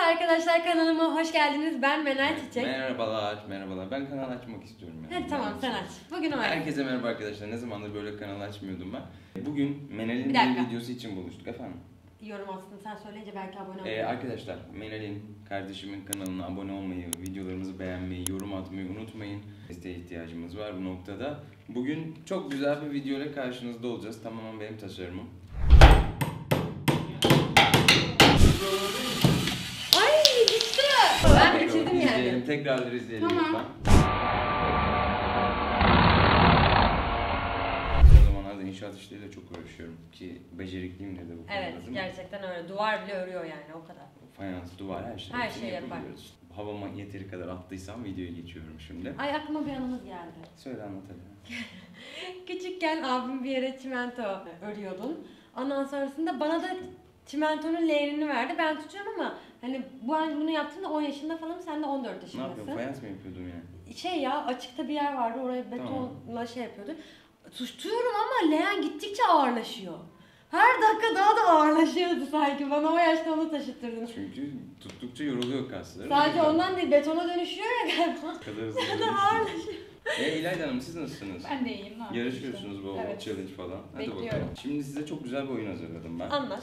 arkadaşlar, kanalıma hoş geldiniz. Ben Menel Çiçek. Merhabalar. Ben kanal açmak istiyorum yani. Hadi tamam, sen aç. Bugün o var. Herkese merhaba arkadaşlar. Ne zamandır böyle kanal açmıyordum ben. Bugün Menel'in bir videosu için buluştuk efendim. Yorum aslında sen söyleyince belki abone olmayı. Arkadaşlar, Menel'in, kardeşimin kanalına abone olmayı, videolarımızı beğenmeyi, yorum atmayı unutmayın. Desteğe ihtiyacımız var bu noktada. Bugün çok güzel bir video ile karşınızda olacağız. Tamamen benim tasarımım. Ben bitirdim yani. Tekrar izleyelim tamam. Lütfen. O zamanlarda inşaat işleriyle çok uğraşıyorum ki becerikliyim de bu konuda. Evet, gerçekten öyle. Duvar bile örüyor yani, o kadar. Fayans, duvar, her şey yapar. Havama yeteri kadar attıysam videoya geçiyorum şimdi. Ay, aklıma bir anımız geldi. Söyle, anlat hadi. Küçükken abim bir yere çimento örüyordun. Ondan sonrasında bana da çimentonun leğenini verdi. Ben tutuyorum ama hani ben bunu yaptığımda 10 yaşında falanım, sen de 14 yaşındasın. Ne yapıyorsun? Fayans mı yapıyordun yani? Şey ya, açıkta bir yer vardı, oraya betonla tamam. Şey yapıyordun. Tutuyorum ama leğen gittikçe ağırlaşıyor. Her dakika daha da ağırlaşıyordu sanki. Bana o yaşta onu taşıttırdın. Çünkü tuttukça yoruluyor kasları. Sadece ondan değil, betona dönüşüyor ya galiba. Kadar hızlı ağırlaşıyor. İlayda Hanım, siz nasılsınız? Ben de iyiyim. Yarışıyorsunuz bu evet. challenge falan. Hadi bekliyorum. bakalım. Şimdi size çok güzel bir oyun hazırladım ben. Anlat.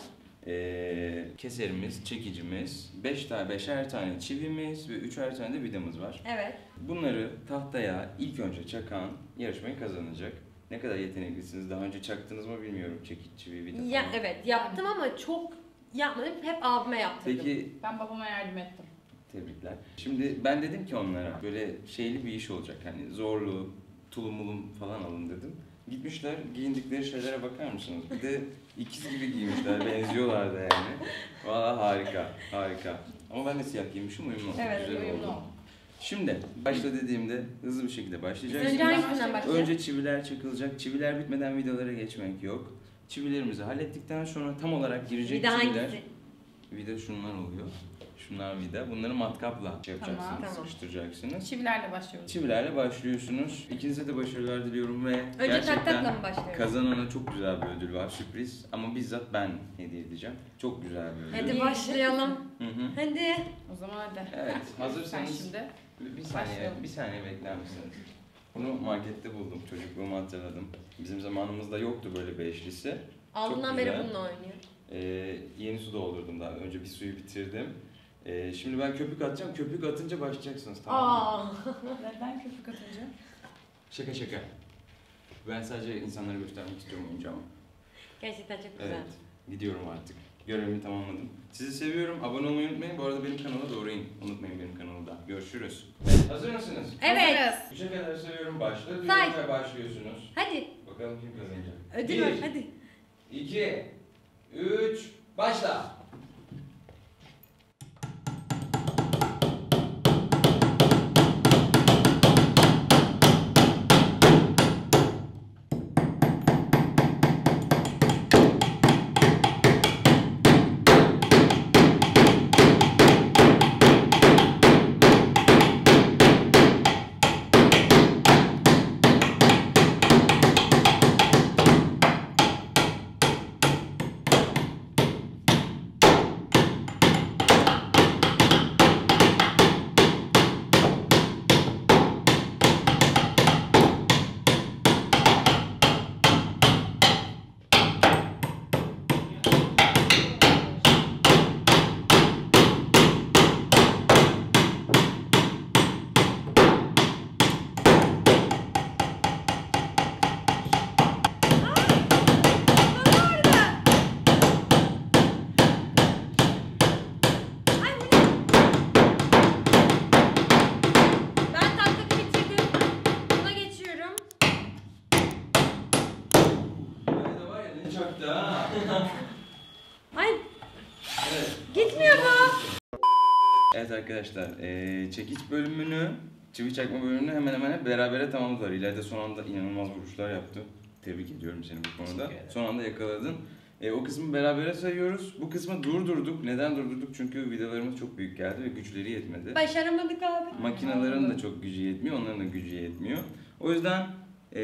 Keserimiz, çekicimiz, 5'er tane çivimiz ve 3'er tane de vidamız var. Evet. Bunları tahtaya ilk önce çakan yarışmayı kazanacak. Ne kadar yeteneklisiniz, daha önce çaktınız mı bilmiyorum, çekiç, çivi, vida falan. Ya, evet yaptım ama çok yapmadım, hep abime yaptırdım. Peki, ben babama yardım ettim. tebrikler. Şimdi ben dedim ki onlara böyle şeyli bir iş olacak, hani zorlu, tulumulum falan alın dedim. Gitmişler, giyindikleri şeylere bakar mısınız? Bir de ikiz gibi giymişler, benziyorlar da yani. Valla harika, harika. Ama ben de siyah giymişim, uyumlu oldu. Evet, güzel uyumlu oldu. oldu. Şimdi başla dediğimde hızlı bir şekilde başlayacaksınız. Önce hangisinden başlayalım? Önce çiviler çakılacak. Çiviler bitmeden vidalara geçmek yok. Çivilerimizi hallettikten sonra tam olarak girecek vida çiviler. Hangisi? Vida şunlar oluyor. Şunlar vida. Bunları matkapla yapacaksınız, Tamam. sıkıştıracaksınız. Çivilerle başlıyoruz. Çivilerle başlıyorsunuz. İkinize de başarılar diliyorum ve Önce taktakla mı başlıyoruz? kazanana çok güzel bir ödül var, sürpriz. Ama bizzat ben hediye edeceğim. Çok güzel bir ödül. Hadi başlayalım. Hı. Hadi. O zaman hadi. Evet, Sen hazırsanız şimdi. bir saniye bekler misiniz? Bunu markette buldum, çocukluğumu hatırladım. Bizim zamanımızda yoktu böyle bir eşlisi. Aldığından beri bununla oynuyor. Yeni su doldurdum daha önce, bir suyu bitirdim. Şimdi ben köpük atacağım, köpük atınca başlayacaksınız, tamam mı? Neden köpük atınca? Şaka. Ben sadece insanlara göstermek istiyorum oyuncağımı. Gerçekten çok güzel. Evet, gidiyorum artık. Görevimi tamamladım. Sizi seviyorum, abone olmayı unutmayın. Bu arada benim kanala doğru in. Unutmayın benim kanalda. Görüşürüz. Hazır mısınız? Evet. Hazırız. 3'e kadar seviyorum, başla diyorum Say. ve başlıyorsunuz. Hadi. Bakalım kim kazanacak. Ödül var, hadi. 2, 3, başla. Ay, Evet. gitmiyor bu. Evet arkadaşlar, çekiç bölümünü, çivi çakma bölümünü hemen hemen hep berabere tamamladılar. İleride son anda inanılmaz vuruşlar yaptı. Tebrik ediyorum seni bu konuda. Son anda yakaladın. O kısmı berabere sayıyoruz. Bu kısmı durdurduk. Neden durdurduk? Çünkü vidalarımız çok büyük geldi ve güçleri yetmedi. Başaramadık abi. Makinelerin de çok gücü yetmiyor, onların da gücü yetmiyor. O yüzden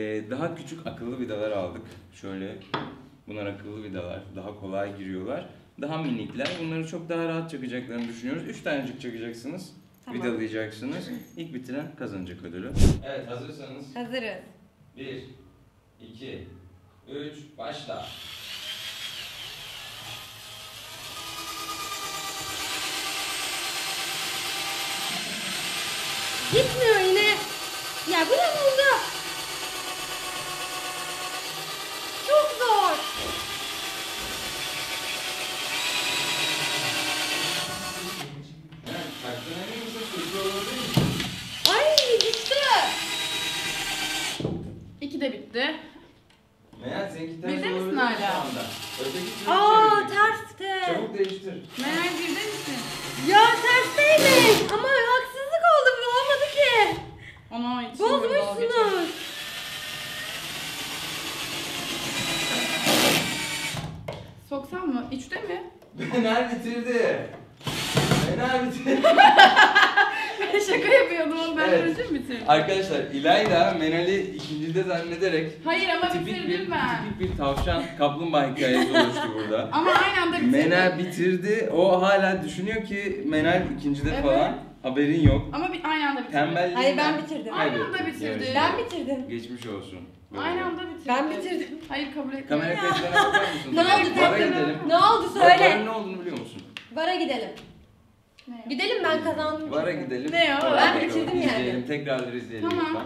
daha küçük akıllı vidalar aldık. Şöyle, bunlar akıllı vidalar, daha kolay giriyorlar. Daha minikler. Bunları çok daha rahat çakacaklarını düşünüyoruz. 3 tanecik çakacaksınız. Tamam. Vidalayacaksınız. İlk bitiren kazanacak ödülü. Evet, hazırsanız. Hazırız. 1, 2, 3, başla. Gitmiyor yine. Ya bu ne oldu? Çok zor. Evet, taktığın emin misin? Sürpriz olabilir mi? Ay düştü. 2 de bitti. Meğer seninki ters Bildi misin olabilir hala? şu anda. Öteki türlü Aa çevireceksin. tersti. Çabuk değiştir. Meğer birde misin? Ya tersteymiş. Ama haksızlık oldu, bu olmadı ki. Ona içim böyle dalga geçiyor. Bozmuşsunuz. Soksam mı? 3'te mi? Meğer bitirdi. Meğer bitirdi. Şaka yapıyordum ama ben Evet. önce mi bitirdim? Arkadaşlar İlayda Menal'i ikincide zannederek Hayır ama tipik bir, bitirdim ben. tipik bir tavşan kaplumbağa hikayesi oluştu burada. Ama aynı anda bitirdim. Menel bitirdi. O hala düşünüyor ki Menel ikincide Evet. falan. Haberin yok. Ama aynı anda bitirdim. Tembelliğinden Hayır, ben bitirdim. Aynı kaybettin anda bitirdi. yarışı. Ben bitirdim. Geçmiş olsun. Böyle. Aynı anda bitirdim. Ben bitirdim. Hayır kabul etmiyorum. Kamera kayıtlarına bakar mısın? Ne oldu Vara tatlım? gidelim. Ne oldu Varanın söyle. ne olduğunu biliyor musun? Vara gidelim. Ne? Gidelim, ben kazandım. Vara çünkü. gidelim. Ne ya? Vara Ben bakalım. bitirdim yani. İzleyelim, tekrarları izleyelim Tamam. lütfen.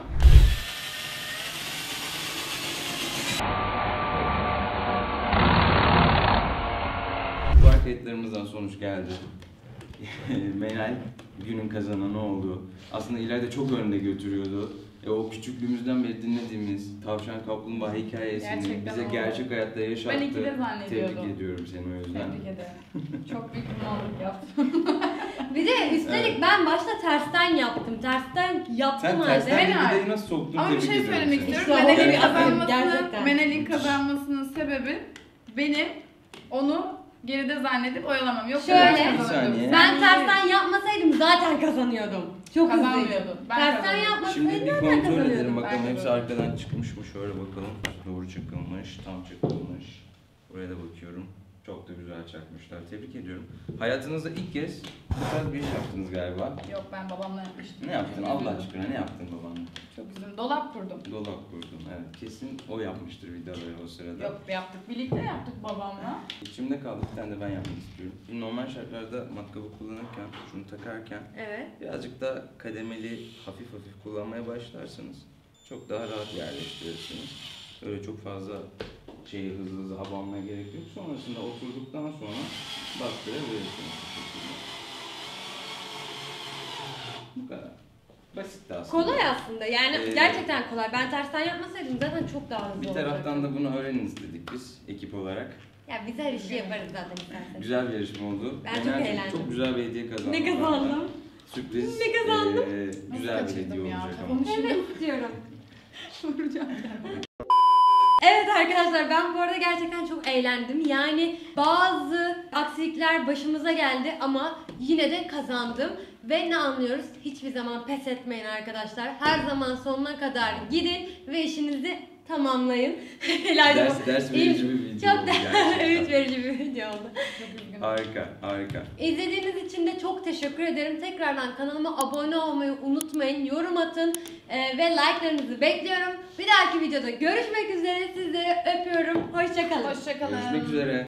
Var kayıtlarımızdan sonuç geldi. Menel günün kazananı oldu. Aslında ileride çok önde götürüyordu. O küçüklüğümüzden beri dinlediğimiz tavşan kaplumbağa hikayesini Gerçekten bize oldu. gerçek hayatta yaşattı. Ben ikide zannediyordum. Tebrik ediyorum seni o yüzden. Tebrik ederim. Çok büyük bir mallık yaptım. Bir de üstelik Evet. ben başta tersten yaptım. Tersten yaptım Sen halde. tersten bir Menel. videoyu nasıl soktun? Ama bir Tebrik şey ediyorum söylemek seni. istiyorum. İşte Menel'in o benim kazanmasının, gerçekten. Menel'in kazanmasının sebebi benim onu geride zannedip oyalamam. Yoksa Şöyle. ben Bir kazanırdım. saniye. Ben tersten yapmasaydım zaten kazanıyordum. Çok hızlıydım. Kazanmıyordun. Ben Tersten kazanıyordum. yapmasaydım Şimdi bir zaten kontrol edelim kazanıyordum. bakalım Ben de hepsi böyle. arkadan çıkmış mı, şöyle bakalım. Doğru çıkılmış, tam çıkılmış. Buraya da bakıyorum. Çok da güzel çakmışlar. Tebrik ediyorum. Hayatınızda ilk kez bu tarz bir iş yaptınız galiba. Yok ben babamla yapmıştım. Ne yaptın Allah aşkına, ne yaptın babanla? Çok üzüldüm. Dolap kurdum. Dolap kurdun. Evet, kesin o yapmıştır videoları o sırada. Yok yaptık. Birlikte yaptık babamla. İçimde kaldı, bir tane de ben yapmak istiyorum. Şimdi normal şartlarda matkabı kullanırken, şunu takarken Evet. birazcık da kademeli, hafif hafif kullanmaya başlarsanız çok daha rahat yerleştirirsiniz. Öyle çok fazla şeyi hızlı hızlı abanmaya gerek yok. Sonrasında oturduktan sonra bastırabilirsiniz bu şekilde. Bu kadar. Basit de aslında. Kolay aslında. Yani Ee, gerçekten kolay. Ben tersten yapmasaydım zaten çok daha hızlı Bir olacaktı. taraftan da bunu öğrenin istedik biz ekip olarak. Ya biz her işi yaparız zaten isterseniz. Güzel bir yarışma oldu. Ben çok Genelde eğlendim. Çok güzel bir hediye kazandım. Ne kazandım? Sürpriz. Ne kazandım? Güzel bir kaçırdım hediye ya? olacak ama. Kafamı şimdi Evet istiyorum. vuracağım. Evet arkadaşlar, ben bu arada gerçekten çok eğlendim. Yani bazı aksilikler başımıza geldi ama yine de kazandım. Ve ne anlıyoruz? Hiçbir zaman pes etmeyin arkadaşlar. Her zaman sonuna kadar gidin ve işinizi tamamlayın. Helal olsun. Ders verici bir video Çok oldu da gerçekten. öğüt verici bir video oldu. Çok üzgünüm. Harika, harika. İzlediğiniz için de çok teşekkür ederim. Tekrardan kanalıma abone olmayı unutmayın. Yorum atın ve like'larınızı bekliyorum. Bir dahaki videoda görüşmek üzere. Sizleri öpüyorum. Hoşça kalın. Hoşçakalın. Görüşmek üzere.